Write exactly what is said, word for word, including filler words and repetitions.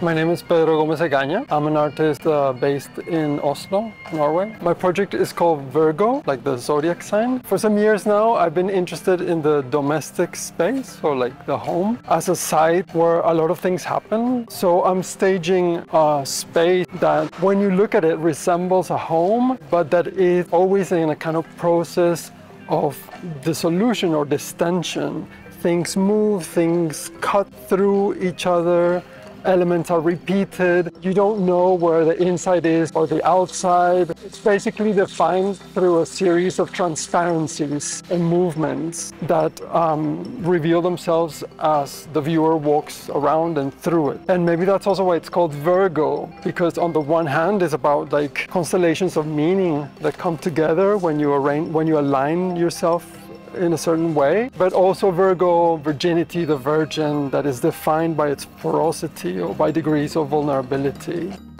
My name is Pedro Gomez Egaña. I'm an artist uh, based in Oslo, Norway. My project is called Virgo, like the zodiac sign. For some years now, I've been interested in the domestic space, or like the home, as a site where a lot of things happen. So I'm staging a space that, when you look at it, resembles a home, but that is always in a kind of process of dissolution or distension. Things move, things cut through each other, elements are repeated. You don't know where the inside is or the outside. It's basically defined through a series of transparencies and movements that um, reveal themselves as the viewer walks around and through it. And maybe that's also why it's called Virgo, because on the one hand it's about like constellations of meaning that come together when you arrange, when you align yourself in a certain way, but also Virgo, virginity, the virgin, that is defined by its porosity or by degrees of vulnerability.